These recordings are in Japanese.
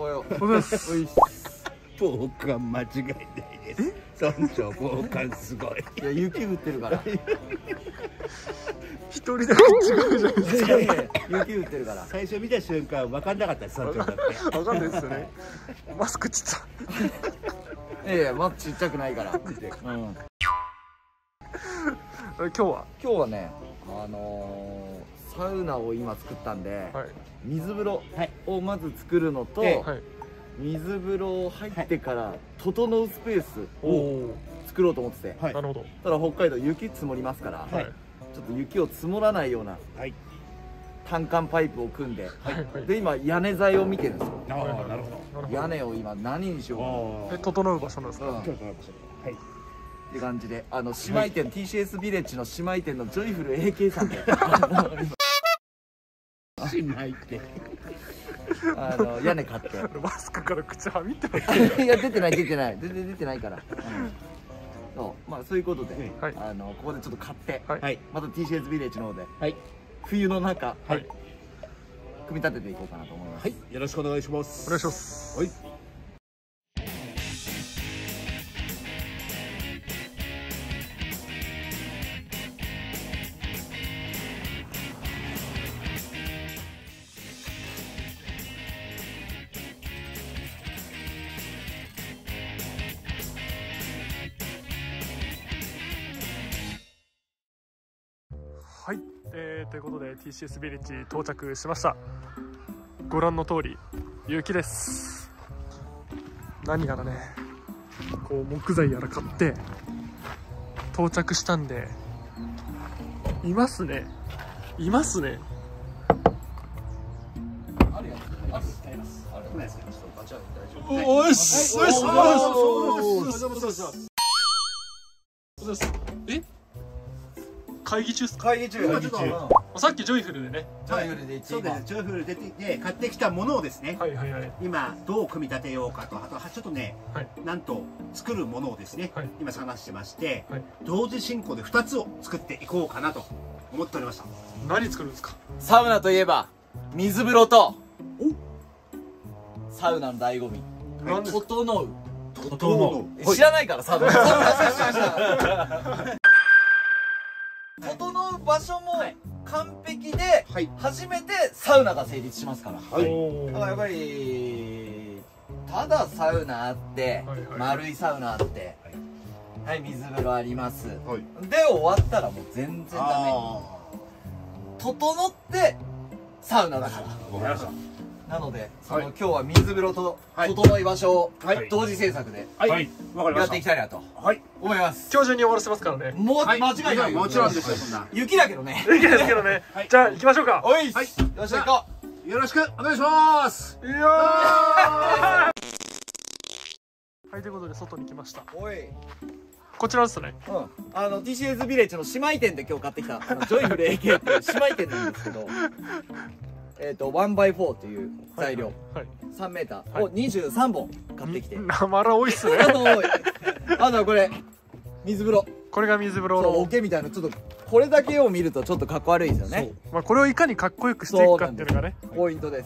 おはよう。 おはようございます。 防寒間違いないです。村長防寒すごい。 いや雪降ってるから。 一人だけ違うじゃないですか。 雪降ってるから。 最初見た瞬間分かんなかったです。村長だって。 分かんないですよね。マスクちっちゃ。 いやまずちっちゃくないから。 今日はね、サウナを今作ったんで、水風呂をまず作るのと、水風呂入ってから整うスペースを作ろうと思ってて、 なるほど。 ただ北海道雪積もりますから、ちょっと雪を積もらないような単管パイプを組んで、で今屋根材を見てるんですよ。 なるほど。 屋根を今何にしようかな。 整う場所なんですか。 はい。 って感じで、姉妹店 TCS ビレッジの姉妹店のジョイフル AK さんで姉妹店屋根買ってマスクから口はみてます。 いや出てない全然出てないから、まあそういうことで、ここでちょっと買って、また TCS ビレッジの方で冬の中組み立てていこうかなと思います。 よろしくお願いします。 お願いします。はい、ということで TCS ビレッジ到着しました。ご覧の通り雪です。何やらね、こう木材やら買って到着したんで、いますね。おいしえ、会議中っすか。 会議中。 さっきジョイフルでね。 ジョイフルでそうです。ジョイフルで買ってきたものをですね。今どう組み立てようかと、あとちょっとね、なんと作るものをですね、今探してまして、同時進行で2つを作っていこうかなと思っておりました。 何作るんですか。 サウナといえば水風呂とサウナの醍醐味、整う。知らないからサウナ。整う場所も完璧で初めてサウナが成立しますから。だからやっぱりただサウナあって丸いサウナあって水風呂ありますで終わったらもう全然ダメ。整ってサウナだから。なので今日は水風呂と整い場所を同時制作でやっていきたいなと思います。 今日中に終わらせますからね。 もう間違いない。 もちろんですよ。そんな雪だけどね。 雪ですけどね。じゃあ行きましょうか。 おい、よっしゃ行こう。よろしくお願いします。 はい、ということで外に来ました。こちらですね。 TCS ビレッジの姉妹店で今日買ってきたジョイフル AK っていう姉妹店なんですけど、1x4 という材料 3m を23本買ってきて。 なまら多いっすね。 これ水風呂。 これが水風呂の桶みたいな、ちょっとこれだけを見るとちょっとかっこ悪いですよね。 まあこれをいかにかっこよくしていくかっていうのがねポイントです。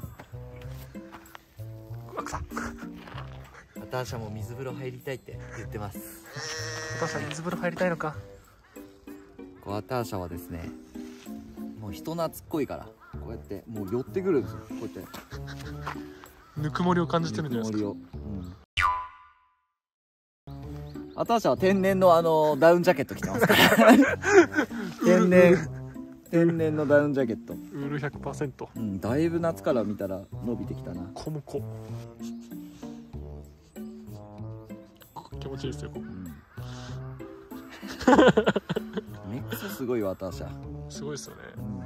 私はもう水風呂入りたいって言ってます。 私は水風呂入りたいのか。 私はですね、もう人懐っこいからこうやってもう寄ってくるんですよ。こうやってぬくもりを感じてるんじゃないですか。 私は天然のダウンジャケット着てますから天然のダウンジャケット。 ウール 100%。 だいぶ夏から見たら伸びてきたな。 こもこ気持ちいいですよ。 ネックスすごいわ。私はすごいですよね。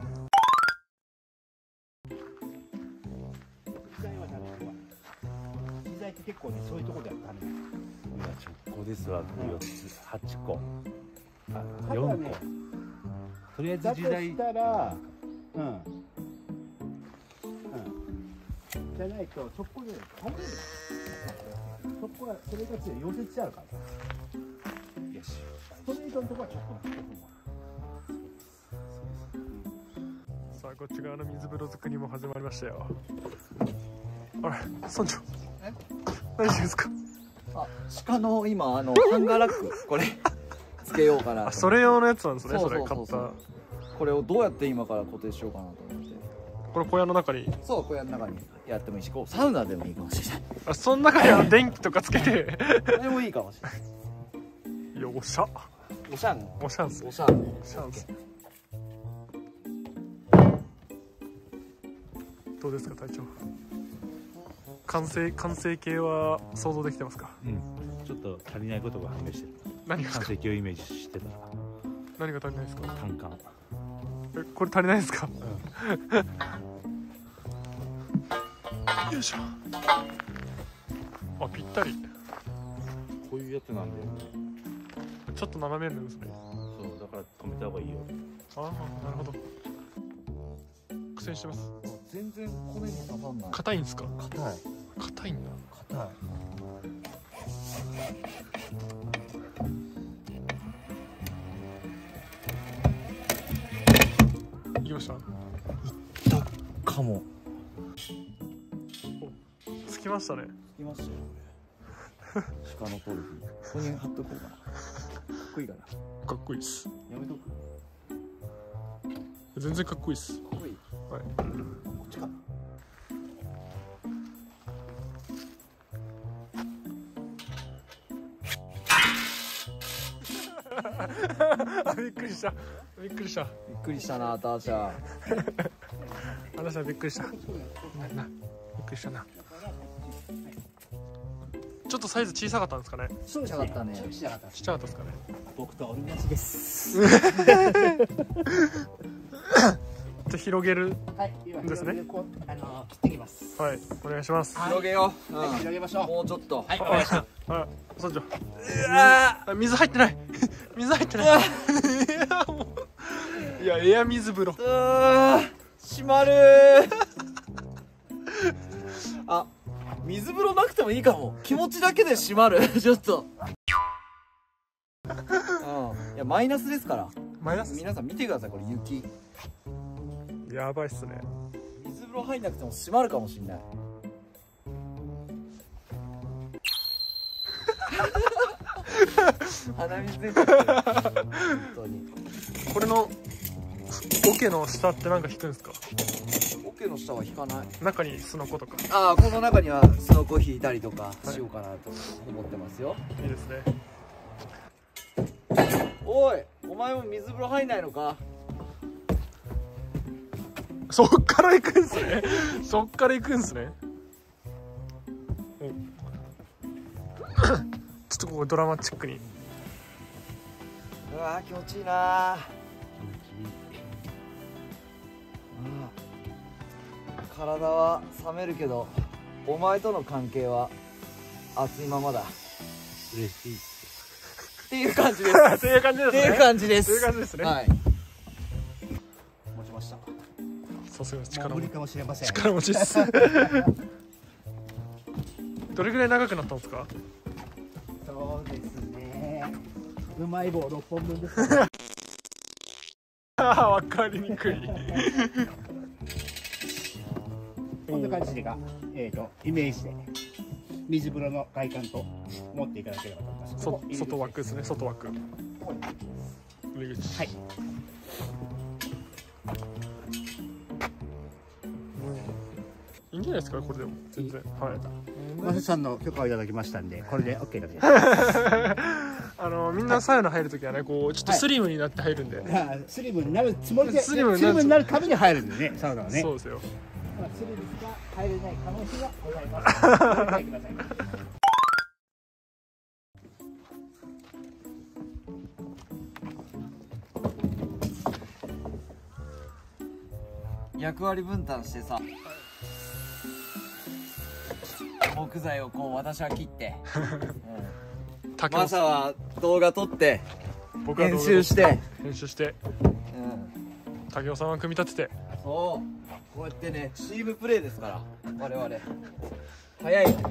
機材って結構ね、そういうところではダメ。直行ですわ。8個4個とりあえず時代したらじゃないと直行で入れる。直行はそれが強い溶接しちゃうから。よし。ストレートのところは直行なんです。 さあこっち側の水風呂作りも始まりましたよ。 あれ、村長。何ですか。 あ、鹿の今ハンガーラックこれつけようかな。 それ用のやつなんですね。それ買った。 これをどうやって今から固定しようかなと思って。これ小屋の中に。 そう、小屋の中にやってもいいし、こうサウナでもいいかもしれない。 あ、その中に電気とかつけてそれもいいかもしれない。 よっしゃ。 おしゃん。 おしゃんす。 おしゃん。 おしゃんす。どうですか、隊長。完成形は想像できてますか。 うん。ちょっと足りないことが判明してる。 何が完成形をイメージしてた。 何が足りないですか。 単管。 これ足りないですか。よいしょ。あ、ぴったり。 こういうやつなんで。 ちょっと斜めるんですね。 そう、だから止めた方がいいよ。 ああ、なるほど。苦戦してます。 全然骨に刺さんない。 硬いんですか。 硬い。 硬いんだ。 硬い。 いきました。 いったかも。 つきましたね。 つきましたよ。鹿のトロフィー。ここに貼っとこうかな。かっこいいかな。 かっこいいっす。 やめとく。 全然かっこいいっす。 かっこいい。 はい。 こっちかな。 あ、びっくりした。びっくりした。 びっくりしたな、ターシャ。 ターシャびっくりした。びっくりしたな。ちょっとサイズ小さかったんですかね。 そうですね。ちっちゃかったね。 ちっちゃかったですかね。 僕と同じです。 じゃ広げるですね。 切ってきます。 はい、お願いします。 広げよう。 広げましょう。 もうちょっと。 はい、お願いします。 はい、村長。水入ってない。水入ってない。いや、エア水風呂。 閉まる。あ、水風呂なくてもいいかも。気持ちだけで閉まる。ちょっと。いや、マイナスですから。 マイナス。 皆さん見てください、これ雪。 やばいっすね。 水風呂入んなくても閉まるかもしれない。鼻水出ちゃってる。本当に。 これの桶の下ってなんか引くんですか。 桶の下は引かない。 中にスノコとか。 ああ、この中にはスノコ引いたりとかしようかなと思ってますよ。 いいですね。 おい、お前も水風呂入んないのか。 そっから行くんすね。そっから行くんすね。ちょっとここドラマチックに。 うわー、気持ちいいなー。体は冷めるけど、お前との関係は熱いままだ。 嬉しい。 っていう感じです。 っていう感じですね。 っていう感じです。 っていう感じですね。 はい。 持ちました。 さすが力無理かもしれません。 力持ちです。どれぐらい長くなったんですか。 そうですね。うまい棒6本分です。 わかりにくい。 こんな感じでが、イメージで水風呂の外観と持っていただければと思います。 外枠ですね。外枠。入り口。 はい。 いいんじゃないですか、これでも全然。はい。 マセさんの許可をいただきましたんで、これで OK です。 みんなサウナ入るときはね、こうちょっとスリムになって入るんで。 スリムになるつもりで、スリムになるために入るんでね、サウナはね。 そうですよ。 スリムしか入れない可能性がございます。ご理解ください。 役割分担してさ、木材をこう私は切って、マサは動画撮って編集して、 竹雄さんは組み立てて、 そうこうやってね、チームプレーですから我々。早い。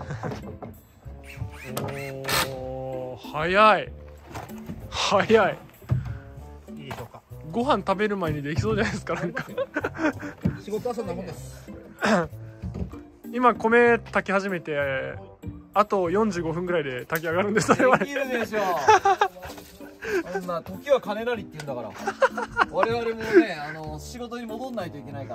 おー、早い早い。 いいでしょうか。 ご飯食べる前にできそうじゃないですか。なんか仕事はそんなもんです。 今米炊き始めてあと45分ぐらいで炊き上がるんです。それはできるでしょ。そんな時は金なりって言うんだから我々もね仕事に戻んないといけないから。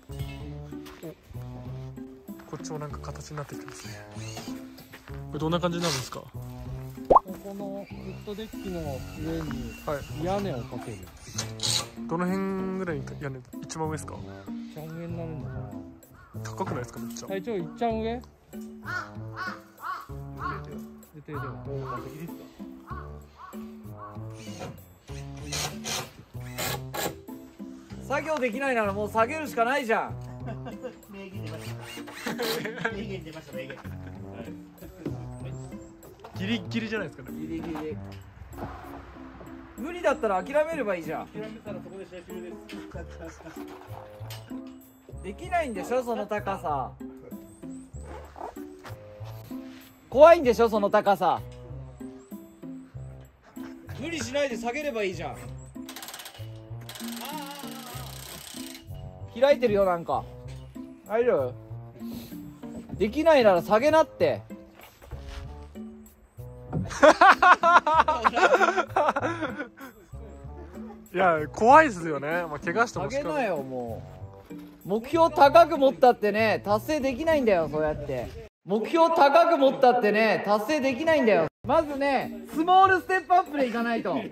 こっちもなんか形になってきてますね。これどんな感じになるんですか？ ここのウッドデッキの上に屋根をかける。 どの辺ぐらいに屋根？一番上ですか？ 一番上になるのかな。 高くないですかめっちゃ。 隊長いっちゃん上？出てる。 作業できないならもう下げるしかないじゃん。 名言出ました名言出ました名言。 ギリギリじゃないですかね。 ギリギリ。無理だったら諦めればいいじゃん。 諦めたらそこで試合終了です。 できないんでしょその高さ。怖いんでしょその高さ。無理しないで下げればいいじゃん。開いてるよなんか。大丈夫？できないなら下げなって。 いや怖いですよね。まあ怪我しても下げなよもう。目標高く持ったってね達成できないんだよそうやって。目標高く持ったってね達成できないんだよ。まずねスモールステップアップでいかないと。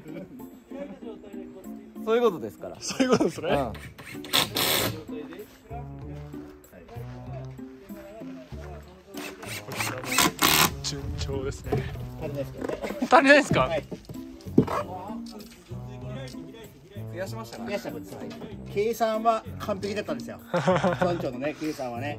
そういうことですから。 そういうことですね。 うん、 順調ですね。 足りないですけどね。 足りないですか？ はい。 増やしましたか？ 増やした分です。計算は完璧だったんですよ。村長のね計算はね。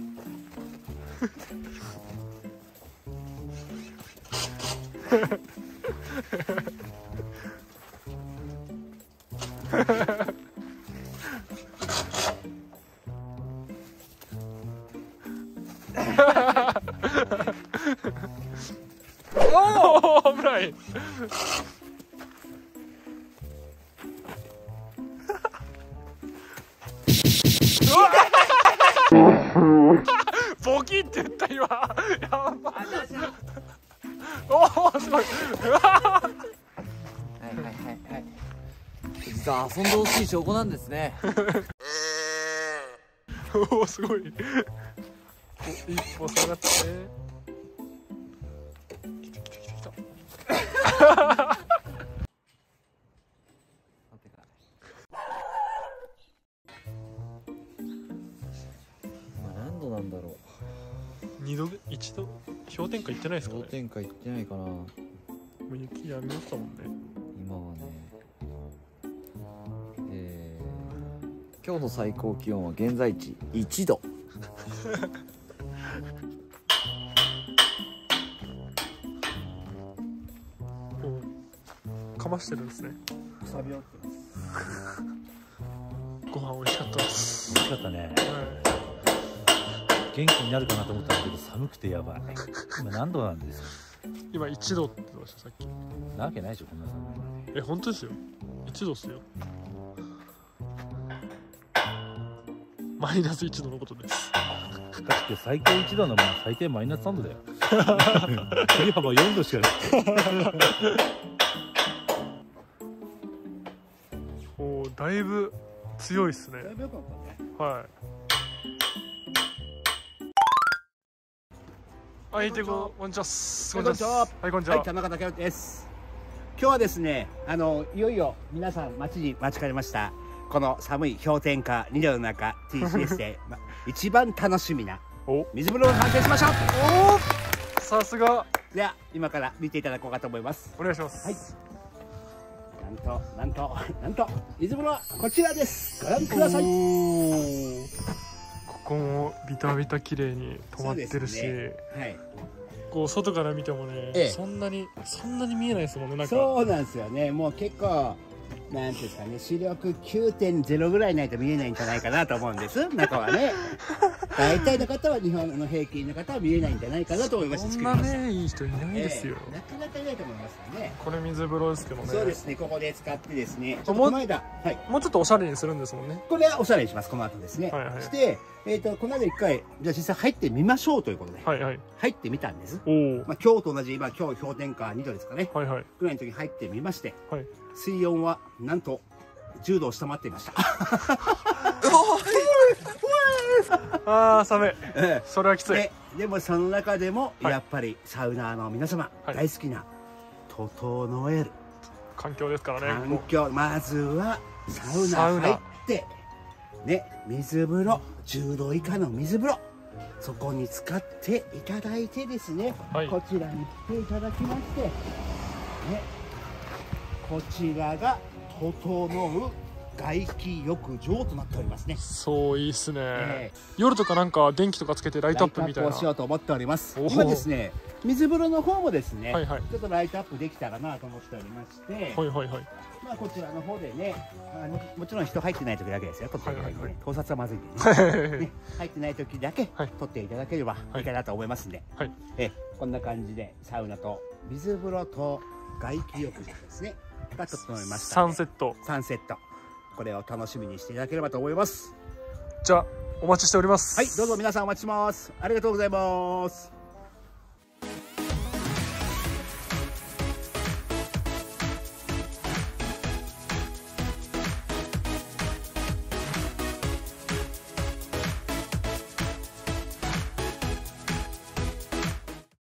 おお危ない。ボキって言った今。やば。おおすごい。 はいはいはいはい。実は遊んでほしい証拠なんですね。 おおすごい。一歩下がって。来た来た来た来た。 何度なんだろう。 2度1度氷点下行ってないですかね。 氷点下行ってないかな。 もう雪やみましたもんね。 今はね。今日の最高気温は現在地1度。 かましてるんですね。 くさびをってます。 ご飯美味しかったです。 美味しかったね。元気になるかなと思ったんだけど寒くてやばい。今何度なんですか？ 今1度って言ってましたさっき。 なわけないでしょこんな寒い。 本当ですよ。1度っすよ。マイナス1度のことです。 だって最高1度の最低マイナス3度だよ。振り幅4度しかない。 おおだいぶ強いっすね。 だいぶ良かったね。 はい。はい、こんにちは。 こんにちは。 はい、こんにちは。 はい、田中孝之です。今日はですね、いよいよ皆さん待ちに待ちかねました。この寒い氷点下2度の中 TCS で、一番楽しみな水風呂を完成しましょう。 おお、さすが。 では今から見ていただこうかと思います。 お願いします。 はい。なんと水風呂はこちらです。ご覧ください。 ここもビタビタ綺麗に止まってるし、ね、はい。こう外から見てもね、そんなに見えないですもんね。なんかそうなんですよね。もう結構なんていうんですかね、視力 9.0 ぐらいないと見えないんじゃないかなと思うんです。中はね。大体の方は、日本の平均の方は見えないんじゃないかなと思いまして作りました。 そんなね、いい人いないですよ。 なかなかいないと思いますよね。 これ水風呂ですけどね。 そうですね、ここで使ってですね。この間、はい。 もうちょっとおしゃれにするんですもんね。 これはおしゃれにします、この後ですね。して、この間一回、じゃあ実際入ってみましょうということで。はいはい。入ってみたんです。まあ今日と同じ、今氷点下2度ですかね。はいはい。ぐらいの時に入ってみまして。はい。水温は、なんと、10度を下回っていました。 ああ、寒い。それはきつい。 でもその中でも、やっぱりサウナーの皆様、大好きな、整える。 環境ですからね。 環境、まずは、サウナ入って、ね、水風呂、10度以下の水風呂。そこに使っていただいてですね、こちらに来ていただきまして、ね、こちらが、整う外気浴場となっておりますね。 そういいっすね。夜とかなんか電気とかつけてライトアップみたいな。 ライトアップをしようと思っております。今ですね、水風呂の方もですね、ちょっとライトアップできたらなと思っておりまして、まあこちらの方でね、もちろん人入ってない時だけですよ。盗撮はまずいんでね。入ってない時だけ撮っていただければいいかなと思いますんで、こんな感じでサウナと水風呂と外気浴場ですね。が整いました。 3セット。 3セット。これを楽しみにしていただければと思います。 じゃあ、お待ちしております。 はい、どうぞ皆さんお待ちします。ありがとうございます。